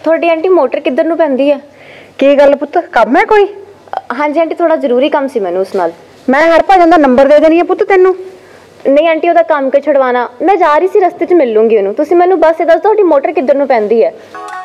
ਤੁਹਾਡੀ aunty motor ਕਿੱਧਰ ਨੂੰ ਪੈਂਦੀ ਹੈ? ਕੀ ਗੱਲ ਪੁੱਤ, ਕੰਮ ਹੈ ਕੋਈ? ਹਾਂਜੀ ਆਂਟੀ, ਥੋੜਾ ਜ਼ਰੂਰੀ ਕੰਮ ਸੀ ਮੈਨੂੰ ਉਸ ਨਾਲ। ਮੈਂ ਹਰਭਜਨ ਦਾ ਨੰਬਰ ਦੇ ਦੇਣੀ ਹੈ ਪੁੱਤ ਤੈਨੂੰ। ਨਹੀਂ ਆਂਟੀ, ਉਹਦਾ ਕੰਮ ਕਿ ਛੁਡਵਾਣਾ। ਮੈਂ ਜਾ ਰਹੀ ਸੀ, ਰਸਤੇ 'ਚ ਮਿਲ ਲੂੰਗੀ ਉਹਨੂੰ। ਤੁਸੀਂ ਮੈਨੂੰ ਬਸ ਇਹ ਦੱਸ ਦਿਓ ਤੁਹਾਡੀ ਮੋਟਰ ਕਿੱਧਰ ਨੂੰ ਪੈਂਦੀ ਹੈ।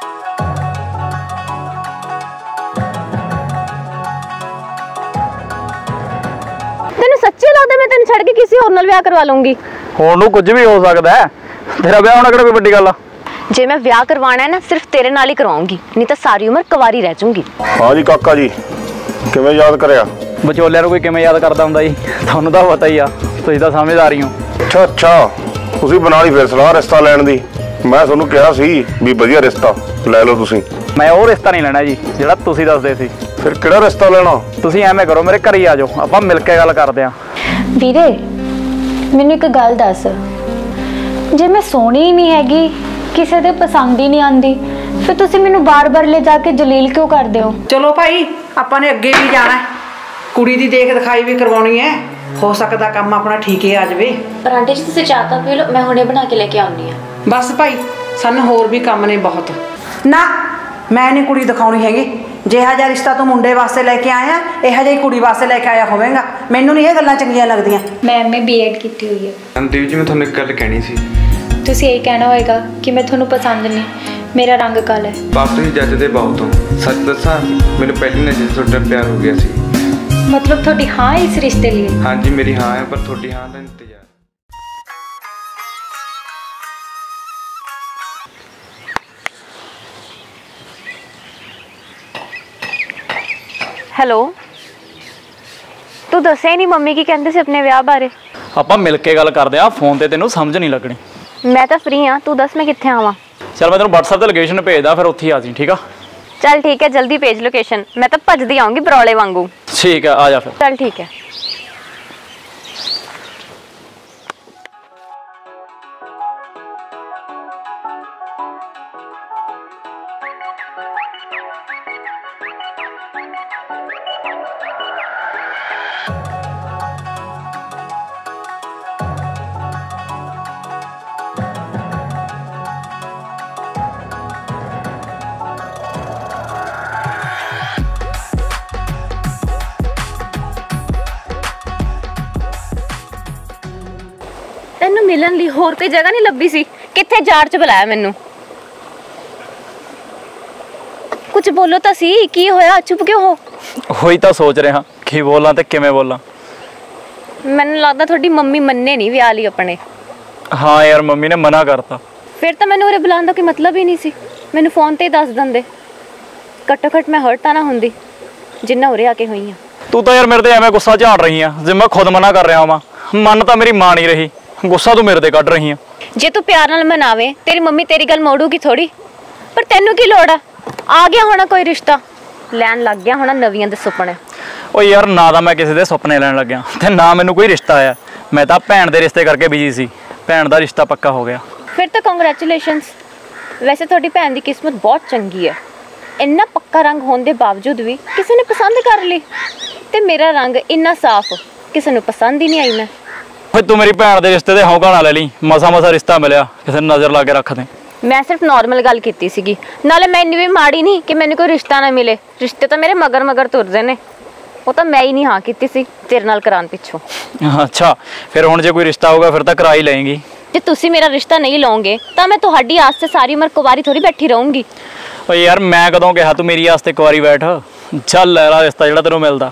ਤੈਨੂੰ ਸੱਚੀ ਲੱਗਦਾ ਮੈਂ ਤੈਨੂੰ ਛੱਡ ਕੇ ਕਿਸੇ ਹੋਰ ਨਾਲ ਵਿਆਹ ਕਰਵਾ ਲੂੰਗੀ? ਹੁਣ ਨੂੰ ਕੁਝ ਵੀ ਹੋ ਸਕਦਾ ਹੈ, ਤੇਰਾ ਵਿਆਹ ਹੋਣਾ ਕਿਹੜਾ ਕੋਈ ਵੱਡੀ ਗੱਲ ਆ। ਜੇ ਮੈਂ ਵਿਆਹ ਕਰਵਾਉਣਾ ਹੈ ਨਾ, ਸਿਰਫ ਤੇਰੇ ਨਾਲ ਹੀ ਕਰਵਾਉਂਗੀ, ਨਹੀਂ ਤਾਂ ਸਾਰੀ ਉਮਰ ਕੁਵਾਰੀ ਰਹਿ ਜਾਊਂਗੀ। ਹਾਂ ਜੀ ਕਾਕਾ ਜੀ, ਕਿਵੇਂ ਯਾਦ ਕਰਿਆ? ਵਿਚੋਲਿਆਂ ਨੂੰ ਕੋਈ ਕਿਵੇਂ ਯਾਦ ਕਰਦਾ ਹੁੰਦਾ ਜੀ, ਤੁਹਾਨੂੰ ਤਾਂ ਪਤਾ ਹੀ ਆ, ਤੁਸੀਂ ਤਾਂ ਸਮਝਦਾਰ ਹੀ ਹੋ। ਅੱਛਾ, ਤੁਸੀਂ ਬਣਾ ਲਈ ਫਿਰ ਸਲਾਹ ਰਿਸ਼ਤਾ ਲੈਣ ਦੀ। ਮੈਂ ਤੁਹਾਨੂੰ ਕਿਹਾ ਸੀ ਵੀ ਵਧੀਆ ਰਿਸ਼ਤਾ ਲੈ ਲਓ ਤੁਸੀਂ। ਮੈਂ ਉਹ ਰਿਸ਼ਤਾ ਨਹੀਂ ਲੈਣਾ ਜੀ ਜਿਹੜਾ ਤੁਸੀਂ ਦੱਸਦੇ ਸੀ। ਫਿਰ ਕਿਹੜਾ ਰਿਸ਼ਤਾ ਲੈਣਾ? ਤੁਸੀਂ ਐਵੇਂ ਕਰੋ, ਮੇਰੇ ਘਰ ਹੀ ਆ ਜਾਓ, ਆਪਾਂ ਮਿਲ ਕੇ ਗੱਲ ਕਰਦੇ ਆਂ। ਵੀਰੇ ਮੈਨੂੰ ਇੱਕ ਗੱਲ ਦੱਸ, ਜੇ ਮੈਂ ਸੋਹਣੀ ਹੀ ਨਹੀਂ ਹੈਗੀ, ਕਿਸੇ ਦੇ ਪਸੰਦ ਹੀ ਨਹੀਂ ਆਉਂਦੀ, ਫਿਰ ਤੁਸੀਂ ਮੈਨੂੰ ਬਾਰ-ਬਾਰ ਲੈ ਜਾ ਕੇ ਜਲੀਲ ਕਿਉਂ ਕਰਦੇ ਹੋ? ਚਲੋ ਭਾਈ, ਆਪਾਂ ਨੇ ਅੱਗੇ ਵੀ ਜਾਣਾ, ਕੁੜੀ ਦੀ ਦੇਖ ਦਿਖਾਈ ਵੀ ਕਰਵਾਉਣੀ ਹੈ। ਹੋ ਸਕਦਾ ਕੰਮ ਆਪਣਾ ਠੀਕ ਹੀ ਆ ਜਾਵੇ। ਪਰ ਆਂਟੀ ਜੀ ਤੁਸੀਂ ਚਾਹ ਤਾਂ ਪੀ ਲਓ, ਮੈਂ ਹੁਣੇ ਬਣਾ ਕੇ ਲੈ ਕੇ ਆਉਂਦੀ ਹਾਂ। ਬਸ ਭਾਈ, ਸਾਨੂੰ ਹੋਰ ਵੀ ਕੰਮ ਨੇ ਬਹੁਤ। ਨਾ, ਮੈਂ ਨਹੀਂ ਕੁੜੀ ਦਿਖਾਉਣੀ ਹੈਗੀ। ਜਿਹਾ ਜਿਹਾ ਰਿਸ਼ਤਾ ਤੂੰ ਮੁੰਡੇ ਵਾਸਤੇ ਲੈ ਕੇ ਆਇਆ, ਇਹੋ ਜਿਹੀ ਕੁੜੀ ਵਾਸਤੇ ਲੈ ਕੇ ਆਇਆ ਹੋਵੇਗਾ। ਮੈਨੂੰ ਨਹੀਂ ਇਹ ਗੱਲਾਂ ਚੰਗੀਆਂ ਲੱਗਦੀਆਂ। ਮੈਂ ਐਮਏ ਬੀਐਡ ਕੀਤੀ ਹੋਈ ਹੈ। ਸੰਦੀਪ ਜੀ, ਮੈਂ ਤੁਹਾਨੂੰ ਇੱਕ ਗੱਲ ਕਹਿਣੀ ਸੀ। ਤੁਸੀਂ ਇਹ ਕਹਿਣਾ ਹੋਏਗਾ ਕਿ ਮੈਂ ਤੁਹਾਨੂੰ ਪਸੰਦ ਨਹੀਂ, ਮੇਰਾ ਰੰਗ ਕਾਲਾ ਹੈ। ਬਾਪ ਤੁਸੀਂ ਜੱਜਦੇ ਬਹੁਤ ਹੋ। ਸੱਚ ਦੱਸਾਂ, ਮੈਨੂੰ ਪਹਿਲੀ ਨਜ਼ਰ 'ਚ ਤੁਹਾਡਾ ਪਿਆਰ ਹੋ ਗਿਆ ਸੀ। ਮਤਲਬ ਤੁਹਾਡੀ ਹਾਂ ਇਸ ਰਿਸ਼ਤੇ ਲਈ? ਹਾਂਜੀ ਮੇਰੀ ਹਾਂ ਹੈ, ਪਰ ਤੁਹਾਡੀ ਹਾਂ ਦਾ ਇੰਤਜ਼ਾਰ। ਹੈਲੋ, ਤੂੰ ਦੱਸਿਆ ਹੀ ਨਹੀਂ ਮੰਮੀ ਕੀ ਕਹਿੰਦੇ ਸੀ ਆਪਣੇ ਵਿਆਹ ਬਾਰੇ? ਆਪਾਂ ਮਿਲ ਕੇ ਗੱਲ ਕਰਦੇ ਆ, ਫੋਨ ਤੇ ਤੈਨੂੰ ਸਮਝ ਨਹੀਂ ਲੱਗਣੀ। ਮੈਂ ਤਾਂ ਫ੍ਰੀ ਹਾਂ, ਤੂੰ ਦੱਸ ਮੈਂ ਕਿੱਥੇ ਆਵਾਂ? ਚਲ ਮੈਂ ਤੈਨੂੰ WhatsApp ਤੇ ਲੋਕੇਸ਼ਨ ਭੇਜਦਾ, ਫਿਰ ਉੱਥੇ ਹੀ ਆ ਜੀ, ਠੀਕ ਆ? ਚੱਲ ਠੀਕ ਹੈ, ਜਲਦੀ ਭੇਜ ਲੋਕੇਸ਼ਨ। ਮੈਂ ਤਾਂ ਭੱਜਦੀ ਆਉਂਗੀ ਬਰੌਲੇ ਵਾਂਗੂ। ਠੀਕ ਹੈ, ਆ ਜਾ ਫਿਰ। ਚੱਲ ਠੀਕ ਹੈ। ਤੈਨੂੰ ਮਿਲਣ ਲਈ ਹੋਰ ਕੋਈ ਜਗ੍ਹਾ ਨਹੀਂ ਲੱਭੀ ਸੀ? ਕਿੱਥੇ ਜਾੜ ਚ ਬੁਲਾਇਆ ਮੈਨੂੰ? ਕੁਝ ਬੋਲੋ ਤਾਂ ਸੀ, ਕੀ ਹੋਇਆ? ਚੁੱਪ ਕਿਉਂ ਹੋ? ਹੋਈ ਤਾਂ ਸੋਚ ਰਿਹਾ ਕੀ ਬੋਲਾਂ ਤੇ ਕਿਵੇਂ ਬੋਲਾਂ। ਮੈਨੂੰ ਲੱਗਦਾ ਤੁਹਾਡੀ ਮੰਮੀ ਮੰਨੇ ਨਹੀਂ ਵਿਆਹ ਲਈ ਆਪਣੇ। ਹਾਂ ਯਾਰ, ਮੰਮੀ ਨੇ ਮਨਾ ਕਰਤਾ। ਫਿਰ ਤਾਂ ਮੈਨੂੰ ਉਰੇ ਬੁਲਾਉਣ ਦਾ ਕੋਈ ਮਤਲਬ ਹੀ ਨਹੀਂ ਸੀ। ਮੈਨੂੰ ਫੋਨ ਤੇ ਹੀ ਦੱਸ ਦਿੰਦੇ, ਘੱਟੋ ਘੱਟ ਮੈਂ ਹਰਟ ਤਾਂ ਨਾ ਹੁੰਦੀ ਜਿੰਨਾ ਉਰੇ ਆ ਕੇ ਹੋਈ ਆ। ਤੂੰ ਤਾਂ ਯਾਰ ਮੇਰੇ ਤੇ ਐਵੇਂ ਗੁੱਸਾ ਝਾੜ ਰਹੀ ਆ, ਜੇ ਮੈਂ ਖੁਦ ਮਨਾ ਕਰ ਰਿਹਾ ਵਾਂ। ਮਨ ਤਾਂ ਮੇਰੀ ਮਾਂ ਨਹੀਂ ਰਹੀ, ਗੁੱਸਾ ਤੂੰ ਮੇਰੇ ਤੇ ਕੱਢ ਰਹੀ ਆ। ਜੇ ਤੂੰ ਪਿਆਰ ਨਾਲ ਮਨਾਵੇ, ਤੇਰੀ ਮੰਮੀ ਤੇਰੀ ਗੱਲ ਮੋੜੂਗੀ ਥੋੜੀ। ਪਰ ਤੈਨੂੰ ਕੀ ਲੋੜ ਆ ਗਿਆ ਹੋਣਾ ਕੋਈ ਰਿਸ਼ਤਾ ਲੈਣ ਲੱਗ ਗਿਆ ਹੋਣਾ ਨਵੀਆਂ ਦੇ ਸੁਪਨੇ। ਓ ਯਾਰ, ਨਾ ਤਾਂ ਮੈਂ ਕਿਸੇ ਦੇ ਸੁਪਨੇ ਲੈਣ ਲੱਗਿਆ ਤੇ ਨਾ ਮੈਨੂੰ ਕੋਈ ਰਿਸ਼ਤਾ ਆਇਆ। ਮੈਂ ਤਾਂ ਭੈਣ ਦੇ ਰਿਸ਼ਤੇ ਕਰਕੇ ਬਿਜੀ ਸੀ, ਭੈਣ ਦਾ ਰਿਸ਼ਤਾ ਪੱਕਾ ਹੋ ਗਿਆ। ਫਿਰ ਤਾਂ ਕੰਗ੍ਰੈਚੁਲੇਸ਼ਨਸ। ਵੈਸੇ ਤੁਹਾਡੀ ਭੈਣ ਦੀ ਕਿਸਮਤ ਬਹੁਤ ਚੰਗੀ ਹੈ, ਇੰਨਾ ਪੱਕਾ ਰੰਗ ਹੋਣ ਦੇ ਬਾਵਜੂਦ ਵੀ ਕਿਸੇ ਨੇ ਪਸੰਦ ਕਰ ਲਈ। ਤੇ ਮੇਰਾ ਰੰਗ ਇੰਨਾ ਸਾਫ਼, ਕਿਸੇ ਨੂੰ ਪਸੰਦ ਹੀ ਨਹੀਂ ਆਈ। ਮੈਂ ਓਏ ਤੂੰ ਮੇਰੀ ਭੈਣ ਦੇ ਰਿਸ਼ਤੇ ਦੇ ਹੌਂਕਾ ਨਾ ਲੈ ਲਈ, ਮਸਾ ਰਿਸ਼ਤਾ ਮਿਲਿਆ, ਕਿਸੇ ਨੂੰ ਨਜ਼ਰ ਲਾ ਕੇ ਰੱਖ ਦੇ। ਮੈਂ ਸਿਰਫ ਨਾਰਮਲ ਗੱਲ ਕੀਤੀ ਸੀਗੀ, ਨਾਲੇ ਮੈਂ ਇੰਨੀ ਵੀ ਮਾੜੀ ਨਹੀਂ ਕਿ ਮੈਨੂੰ ਕੋਈ ਰਿਸ਼ਤਾ ਨਾ ਮਿਲੇ। ਰਿਸ਼ਤੇ ਤਾਂ ਮੇਰੇ ਮਗਰ ਤੁਰਦੇ ਨੇ, ਉਹ ਤਾਂ ਮੈਂ ਹੀ ਨਹੀਂ ਹਾਂ ਕੀਤੀ ਸੀ ਤੇਰੇ ਨਾਲ ਕਰਾਉਣ ਪਿੱਛੋਂ। ਅੱਛਾ, ਫਿਰ ਹੁਣ ਜੇ ਕੋਈ ਰਿਸ਼ਤਾ ਹੋਊਗਾ ਫਿਰ ਤਾਂ ਕਰਾ ਹੀ ਲਏਂਗੀ। ਜੇ ਤੁਸੀਂ ਮੇਰਾ ਰਿਸ਼ਤਾ ਨਹੀਂ ਲਓਗੇ ਤਾਂ ਮੈਂ ਤੁਹਾਡੀ ਆਸ ਤੇ ਸਾਰੀ ਉਮਰ ਕੁਵਾਰੀ ਥੋੜੀ ਬੈਠੀ ਰਹੂੰਗੀ। ਓਏ ਯਾਰ, ਮੈਂ ਕਦੋਂ ਕਿਹਾ ਤੂੰ ਮੇਰੀ ਆਸ ਤੇ ਕੁਵਾਰੀ ਬੈਠ? ਚੱਲ ਲੈ ਲਾ ਰਿਸ਼ਤਾ ਜਿਹੜਾ ਤੈਨੂੰ ਮਿਲਦਾ।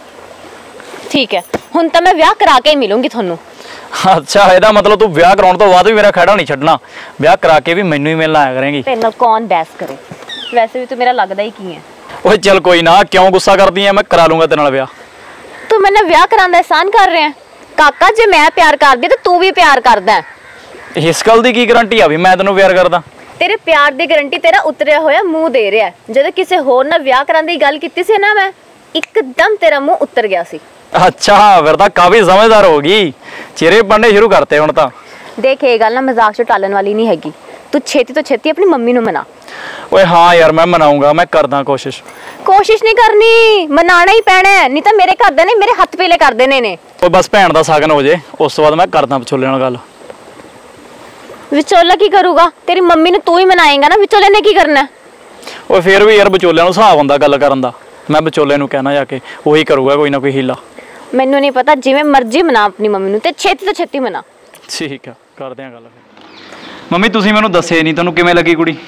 ਠੀਕ ਹੈ, ਹੁਣ ਤਾਂ ਮੈਂ ਵਿਆਹ ਕਰਾ ਕੇ ਹੀ ਮਿਲੂੰਗੀ ਤੁਹਾਨੂੰ। ਅੱਛਾ, ਇਹਦਾ ਮਤਲਬ ਤੂੰ ਵਿਆਹ ਕਰਾਉਣ ਤੋਂ ਬਾਅਦ ਵੀ ਮੇਰਾ ਖਹਿੜਾ ਨਹੀਂ ਛੱਡਣਾ, ਵਿਆਹ ਕਰਾ ਕੇ ਵੀ ਮੈਨੂੰ ਹੀ ਮਿਲਣਾ ਆਇਆ ਕਰੇਂਗੀ। ਤੇਰੇ ਨਾਲ ਕੌਣ ਬਹਿਸ ਕਰੇ? ਵੈਸੇ ਵੀ ਤੂੰ ਮੇਰਾ ਲੱਗਦਾ ਹੀ ਕੀ ਹੈ। ਓਏ ਚੱਲ ਕੋਈ ਨਾ, ਕਿਉਂ ਗੁੱਸਾ ਕਰਦੀ ਐ? ਮੈਂ ਕਰਾ ਲੂੰਗਾ ਤੇਰੇ ਨਾਲ ਵਿਆਹ। ਤੂੰ ਮੈਨੂੰ ਵਿਆਹ ਕਰਾਉਣ ਦਾ ਅਹਿਸਾਨ ਕਰ ਰਿਹਾ ਕਾਕਾ। ਜੇ ਮੈਂ ਪਿਆਰ ਕਰਦੀ ਤਾਂ ਤੂੰ ਵੀ ਪਿਆਰ ਕਰਦਾ। ਇਸ ਗੱਲ ਦੀ ਕੀ ਗਾਰੰਟੀ ਆ ਵੀ ਮੈਂ ਤੈਨੂੰ ਪਿਆਰ ਕਰਦਾ? ਤੇਰੇ ਪਿਆਰ ਦੀ ਗਾਰੰਟੀ ਤੇਰਾ ਉਤਰਿਆ ਹੋਇਆ ਮੂੰਹ ਦੇ ਰਿਹਾ। ਜਦੋਂ ਕਿਸੇ ਹੋਰ ਨਾਲ ਵਿਆਹ ਕਰਾਉਣ ਦੀ ਗੱਲ ਕੀਤੀ ਸੀ ਨਾ, ਮੈਂ ਇੱਕਦਮ ਤੇਰਾ ਮੂੰਹ ਉਤਰ ਗਿਆ ਸੀ। ਅੱਛਾ, ਫਿਰ ਤਾਂ ਕਾਫੀ ਸਮਝਦਾਰ ਹੋ ਗਈ, ਚਿਹਰੇ ਪੜਨੇ ਸ਼ੁਰੂ ਕਰਤੇ ਹੁਣ ਤਾਂ। ਦੇਖ, ਇਹ ਗੱਲ ਨਾ ਮਜ਼ਾਕ ਚ ਟਾਲਣ ਵਾਲੀ ਨਹੀਂ ਹੈਗੀ। ਤੂੰ ਛੇਤੀ ਤੋਂ ਛੇਤੀ ਆਪਣੀ ਮੰਮੀ ਨੂੰ ਮਨਾ। ਓਏ ਹਾਂ ਯਾਰ, ਮੈਂ ਮਨਾਉਂਗਾ, ਮੈਂ ਕਰਦਾ ਕੋਸ਼ਿਸ਼। ਕੋਸ਼ਿਸ਼ ਨਹੀਂ ਕਰਨੀ, ਮਨਾਣਾ ਹੀ ਪੈਣਾ, ਨਹੀਂ ਤਾਂ ਮੇਰੇ ਘਰ ਦੇ ਨੇ ਮੇਰੇ ਹੱਥ ਪੀਲੇ ਕਰ ਦੇਣੇ ਨੇ। ਓਏ ਬਸ ਭੈਣ ਦਾ ਸਾਗਨ ਹੋ ਜੇ, ਉਸ ਤੋਂ ਬਾਅਦ ਮੈਂ ਕਰਦਾ ਵਿਚੋਲੇ ਨਾਲ ਗੱਲ। ਵਿਚੋਲਾ ਕੀ ਕਰੂਗਾ? ਤੇਰੀ ਮੰਮੀ ਨੂੰ ਤੂੰ ਹੀ ਮਨਾਏਗਾ ਨਾ, ਵਿਚੋਲੇ ਨੇ ਕੀ ਕਰਨਾ? ਉਹ ਫਿਰ ਵੀ ਯਾਰ ਵਿਚੋਲਿਆਂ ਨੂੰ ਹਿਸਾਬ ਹੁੰਦਾ ਗੱਲ ਕਰਨ ਦਾ। ਮੈਂ ਵਿਚੋਲੇ ਨੂੰ ਕਹਿਣਾ ਜਾ ਕੇ, ਉਹੀ ਕਰੂਗਾ ਕੋਈ ਨਾ ਕੋਈ ਹੀਲਾ। ਮੈਨੂੰ ਨਹੀਂ ਪਤਾ, ਜਿਵੇਂ ਮਰਜ਼ੀ ਮਨਾ ਆਪਣੀ ਮੰਮੀ ਨੂੰ, ਤੇ ਛੇਤੀ ਤੋਂ ਛੇਤੀ ਮਨਾ। ਠੀਕ ਆ, ਕਰਦੇ ਆ ਗੱਲ ਫਿਰ। ਮੰਮੀ ਤੁਸੀਂ ਮੈਨੂੰ ਦੱਸੇ ਨਹੀਂ, ਤੁਹਾਨੂੰ ਕਿਵੇਂ ਲੱਗੀ ਕੁੜੀ?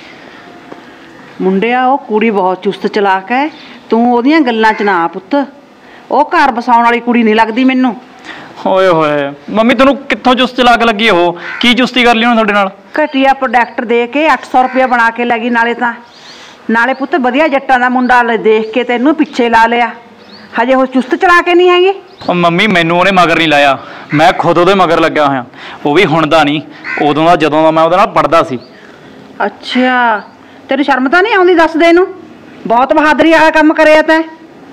ਮੁੰਡਿਆ ਉਹ ਕੁੜੀ ਬਹੁਤ ਚੁਸਤ ਚਲਾਕ ਹੈ, ਤੂੰ ਉਹਦੀਆਂ ਗੱਲਾਂ 'ਚ ਨਾ ਪੁੱਤ। ਉਹ ਘਰ ਬਸਾਉਣ ਵਾਲੀ ਕੁੜੀ ਨਹੀਂ ਲੱਗਦੀ ਮੈਨੂੰ। ਓਏ ਹੋਏ ਮੰਮੀ, ਤੁਹਾਨੂੰ ਕਿੱਥੋਂ ਚੁਸਤ ਚਲਾਕ ਲੱਗੀ? ਉਹ ਕੀ ਚੁਸਤੀ ਕਰ ਲਈ ਉਹਨੇ ਤੁਹਾਡੇ ਨਾਲ? ਘਟੀਆ ਪ੍ਰੋਡਕਟ ਦੇ ਕੇ 800 ਰੁਪਇਆ ਬਣਾ ਕੇ ਲੈ ਗਈ। ਨਾਲੇ ਪੁੱਤ ਵਧੀਆ ਜੱਟਾਂ ਦਾ ਮੁੰਡਾ ਦੇਖ ਕੇ ਤੈਨੂੰ ਪਿੱਛੇ ਲਾ ਲਿਆ। ਹਜੇ ਉਹ ਚੁਸਤ ਚਲਾ ਕੇ ਨਹੀਂ ਹੈਗੀ। ਉਹ ਮੰਮੀ ਮੈਨੂੰ ਉਹਨੇ ਮਗਰ ਨਹੀਂ ਲਾਇਆ, ਮੈਂ ਖੁਦ ਉਹਦੇ ਮਗਰ ਲੱਗਿਆ ਹੋਇਆ। ਉਹ ਵੀ ਹੁਣ ਦਾ ਨਹੀਂ, ਉਦੋਂ ਦਾ ਜਦੋਂ ਦਾ ਮੈਂ ਉਹਦੇ ਨਾਲ ਪੜ੍ਹਦਾ ਸੀ। ਅੱਛਾ, ਤੈਨੂੰ ਸ਼ਰਮ ਤਾਂ ਨਹੀਂ ਆਉਂਦੀ ਦੱਸ ਦੇ ਇਹਨੂੰ? ਬਹੁਤ ਬਹਾਦਰੀ ਵਾਲਾ ਕੰਮ ਕਰਿਆ ਤੈਂ।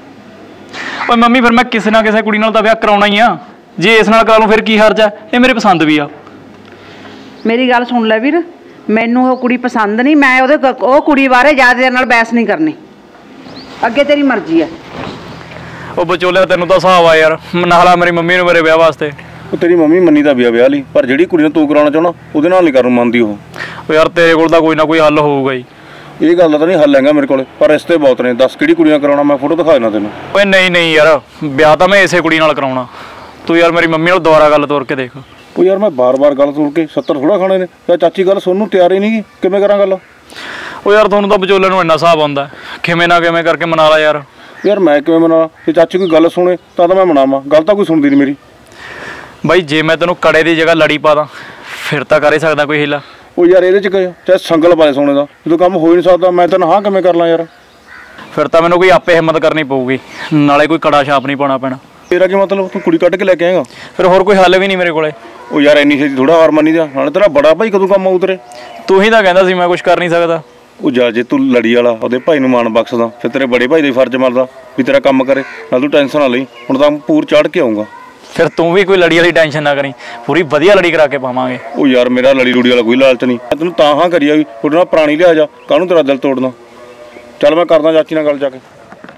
ਓਏ ਮੰਮੀ ਫਿਰ ਮੈਂ ਕਿਸੇ ਨਾ ਕਿਸੇ ਕੁੜੀ ਨਾਲ ਤਾਂ ਵਿਆਹ ਕਰਾਉਣਾ ਹੀ ਆ। ਜੇ ਇਸ ਨਾਲ ਕਰਾ ਲੂੰ ਫਿਰ ਕੀ ਹਰਜ ਹੈ? ਇਹ ਮੇਰੇ ਪਸੰਦ ਵੀ ਆ। ਮੇਰੀ ਗੱਲ ਸੁਣ ਲੈ ਵੀਰ, ਮੈਨੂੰ ਉਹ ਕੁੜੀ ਪਸੰਦ ਨਹੀਂ। ਮੈਂ ਉਹ ਕੁੜੀ ਬਾਰੇ ਜ਼ਿਆਦਾ ਦੇਰ ਨਾਲ ਬਹਿਸ ਨਹੀਂ ਕਰਨੀ। ਅੱਗੇ ਤੇਰੀ ਮਰਜ਼ੀ ਆ। ਉਹ ਵਿਚੋਲਿਆ ਤੈਨੂੰ ਤਾਂ ਹਿਸਾਬ ਆ ਯਾਰ, ਮਨਾ ਲਾ ਮੇਰੀ ਮੰਮੀ ਨੂੰ ਮੇਰੇ ਵਿਆਹ ਵਾਸਤੇ। ਉਹ ਤੇਰੀ ਮੰਮੀ ਮੰਨੀ ਤਾਂ ਵਿਆਹ ਲਈ, ਪਰ ਜਿਹੜੀ ਕੁੜੀ ਨੂੰ ਤੂੰ ਕਰਾਉਣਾ ਚਾਹੁੰਦਾ ਉਹਦੇ ਨਾਲ ਨਹੀਂ ਕਰਨ ਮੰਨਦੀ ਉਹ। ਉਹ ਯਾਰ ਤੇਰੇ ਕੋਲ ਤਾਂ ਕੋਈ ਨਾ ਕੋਈ ਹੱਲ ਹੋਊਗਾ ਹੀ। ਇਹ ਗੱਲ ਦਾ ਤਾਂ ਨਹੀਂ ਹੱਲ ਹੈਗਾ ਮੇਰੇ ਕੋਲ, ਪਰ ਰਿਸ਼ਤੇ ਬਹੁਤ ਨੇ। ਦੱਸ ਕਿਹੜੀ ਕੁੜੀ ਨਾਲ ਕਰਾਉਣਾ, ਮੈਂ ਫੋਟੋ ਦਿਖਾ ਦੇਣਾ ਤੈਨੂੰ। ਓਏ ਨਹੀਂ ਯਾਰ, ਵਿਆਹ ਤਾਂ ਮੈਂ ਇਸੇ ਕੁੜੀ ਨਾਲ ਕਰਾਉਣਾ। ਤੂੰ ਯਾਰ ਮੇਰੀ ਮੰਮੀ ਨਾਲ ਦੁਬਾਰਾ ਗੱਲ ਤੋਰ ਕੇ ਦੇਖ। ਉਹ ਯਾਰ ਮੈਂ ਬਾਰ-ਬਾਰ ਗੱਲ ਤੋੜ ਕੇ 70 ਥੋੜਾ ਖਾਣੇ ਨੇ। ਤਾਂ ਚਾਚੀ ਗੱਲ ਸੁਣਨ ਨੂੰ ਤਿਆਰ ਹੀ ਨਹੀਂ, ਕਿਵੇਂ ਕਰਾਂ ਗੱਲ? ਉਹ ਯਾਰ ਤੁਹਾਨੂੰ ਤਾਂ ਵਿਚੋਲੇ ਨੂੰ ਇੰਨਾ ਹਿਸਾਬ ਆਉਂਦਾ, ਕਿਵੇਂ ਨਾ ਕਿਵੇਂ ਕਰਕੇ ਮਨਾ ਲਾ ਯਾਰ। ਯਾਰ ਮੈਂ ਕਿਵੇਂ ਮਨਾ? ਜੇ ਚਾਚੀ ਕੋਈ ਗੱਲ ਸੁਣੇ ਤਾਂ ਮੈਂ ਮਨਾਵਾਂ, ਗੱਲ ਤਾਂ ਕੋਈ ਸੁਣਦੀ ਨਹੀਂ ਮੇਰੀ। ਬਾਈ ਜੇ ਮੈਂ ਤੈਨੂੰ ਕੜੇ ਦੀ ਜਗ੍ਹਾ ਲੜੀ ਪਾ ਦਾਂ ਫਿਰ ਤਾਂ ਕਰ ਹੀ ਸਕਦਾ ਕੋਈ ਹੀਲਾ। ਉਹ ਯਾਰ ਇਹਦੇ 'ਚ ਚਾਹੇ ਸੰਗਲ ਪਾਏ ਸੋਨੇ ਦਾ, ਜਦੋਂ ਕੰਮ ਹੋ ਹੀ ਨਹੀਂ ਸਕਦਾ ਮੈਂ ਤੈਨੂੰ ਹਾਂ ਕਿਵੇਂ ਕਰ ਲਾਂ ਯਾਰ? ਫਿਰ ਤਾਂ ਮੈਨੂੰ ਕੋਈ ਆਪੇ ਹਿੰਮਤ ਕਰਨੀ ਪਊਗੀ, ਨਾਲੇ ਕੋਈ ਕੜਾ ਛਾਪ ਨਹੀਂ ਪਾਉਣਾ ਪੈਣਾ। ਤੇਰਾ ਕੀ ਮਤਲਬ? ਤੂੰ ਕੁੜੀ ਕੱਢ ਕੇ ਲੈ ਕੇ ਆਏਗਾ? ਫਿਰ ਹੋਰ ਕੋਈ ਹੱਲ ਵੀ ਨਹੀਂ ਮੇਰੇ ਕੋਲੇ। ਉਹ ਯਾਰ ਇੰਨੀ ਛੇਤੀ ਥੋੜਾ ਹਾਰ ਮੰਨੀ ਦਾ। ਨਾਲੇ ਤੇਰਾ ਬੜਾ ਭਾਈ ਕਦੋਂ ਕੰਮ ਆਊ ਤੇਰੇ? ਤੂੰ ਹੀ ਤਾਂ ਕਹਿੰਦਾ ਸੀ ਮੈਂ ਕੁਝ ਕਰ ਨਹੀਂ ਸਕਦਾ। ਉਹ ਜਾ ਜੇ ਤੂੰ ਲੜੀ ਵਾਲਾ ਉਹਦੇ ਭਾਈ ਨੂੰ ਮਾਣ ਬਖਸ਼ਦਾ, ਫਿਰ ਤੇਰੇ ਬੜੇ ਭਾਈ ਦਾ ਫਰਜ਼ ਮਰਦਾ ਵੀ ਤੇਰਾ ਕੰਮ ਕਰੇ। ਨਾਲ ਤੂੰ ਟੈਨਸ਼ਨ ਨਾ ਲਈ, ਹੁਣ ਤਾਂ ਪੂਰ ਚੜ੍ਹ ਕੇ ਆਊਂਗਾ। ਫਿਰ ਤੂੰ ਵੀ ਕੋਈ ਲੜੀ ਵਾਲੀ ਟੈਨਸ਼ਨ ਨਾ ਕਰੀ, ਪੂਰੀ ਵਧੀਆ ਲੜੀ ਕਰਾ ਕੇ ਪਾਵਾਂਗੇ। ਉਹ ਯਾਰ ਮੇਰਾ ਲੜੀ ਰੂੜੀ ਵਾਲਾ ਕੋਈ ਲਾਲਚ ਨਹੀਂ। ਮੈਂ ਤੈਨੂੰ ਤਾਂ ਹਾਂ ਕਰੀ ਆ ਵੀ ਤੁਹਾਡੇ ਨਾਲ ਪੁਰਾਣੀ ਲਿਆ ਜਾ, ਕਾਹਨੂੰ ਤੇਰਾ ਦਿਲ ਤੋੜਨਾ। ਚੱਲ ਮੈਂ ਕਰਦਾ ਚਾਚੀ ਨਾਲ ਗੱਲ ਜਾ ਕੇ।